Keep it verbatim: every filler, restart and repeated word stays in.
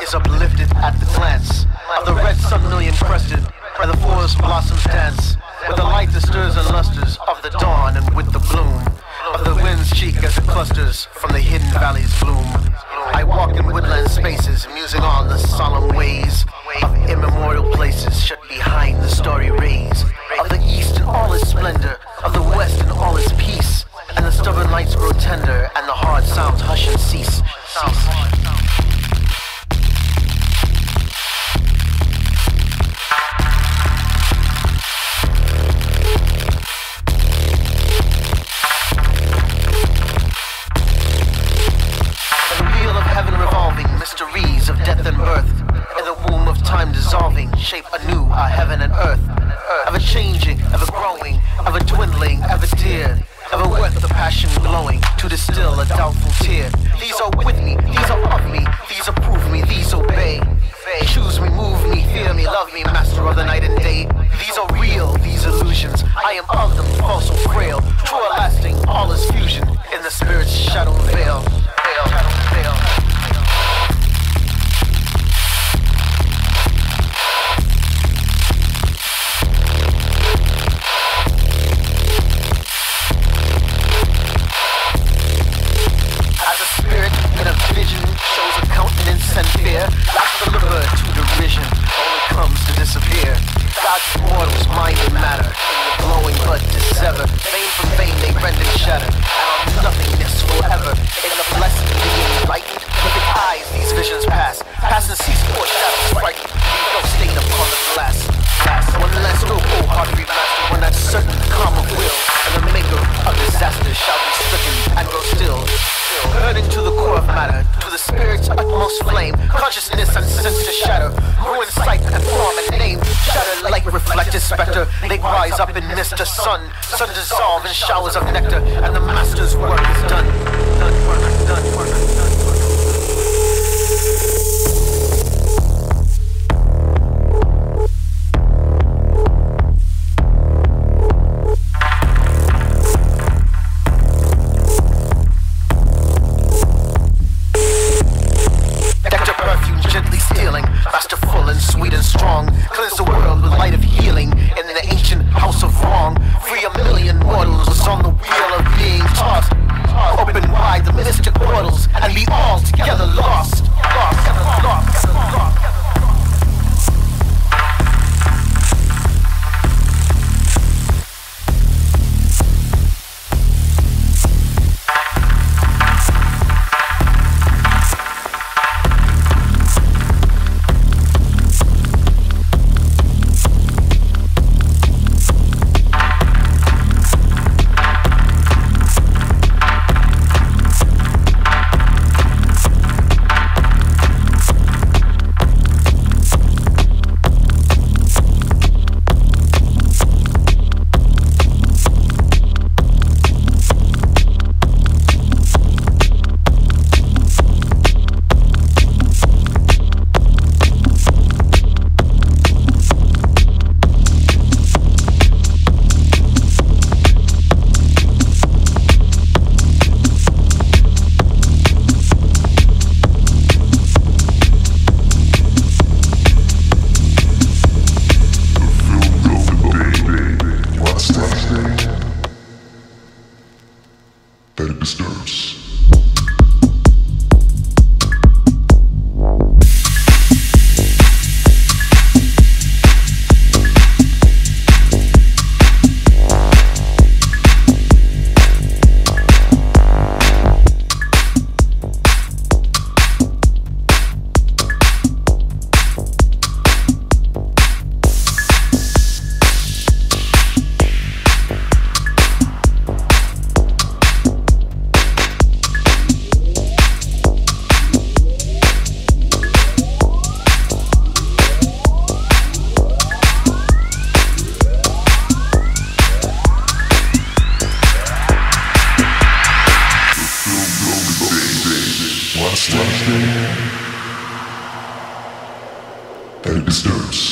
is uplifted at the glance of the red sun million-crested, where the forest blossoms dance, with the light that stirs and lustres of the dawn, and with the bloom of the wind's cheek as it clusters from the hidden valley's gloom. I walk in woodland spaces, musing on the solemn ways of immemorial places shut behind the starry rays of the east in all its splendor, of the west in all its peace, and the stubborn lights grow tender, and the hard sounds hush and cease. cease. Mysteries of death and birth, in the womb of time dissolving, shape anew our heaven and earth, ever changing, ever growing, ever dwindling, ever dear, ever worth the passion glowing, to distill a doubtful tear. These are with me, these are of me, these approve me, these obey. Choose me, move me, fear me, love me, master of the night and day. These are real, these illusions, I am of them, false or frail, true or lasting, all is fusion, in the spirit's shadow veil. Veil, shadow veil. Shows a countenance and fear, lacks the liver to derision, only comes to disappear. God's mortals, mind and matter, in the glowing bud dissever, vein from vein they rend and shatter, and on nothingness forever. In the blessed being enlightened, with its eyes these visions pass, pass and cease poor shadows frightened, leave no stain upon the glass. Glass, one less no heart remaster, when that certain calm of will, and the maker of disaster shall be stricken and grow still. Burning to the core of matter, to the spirit's utmost flame, consciousness and sense to shatter, ruin sight and form and name, shatter like reflected spectre. They rise up in mist to sun, sun dissolve in showers of nectar, and the master's work is done. Done, work, done, work, done. Masterful and sweet and strong, cleanse the world with light of healing in the ancient house of wrong. Free a million mortals on the wheel of being tossed. Open wide the mystic portals and be all together lost. Lost, lost, lost. That it disturbs. That it disturbs.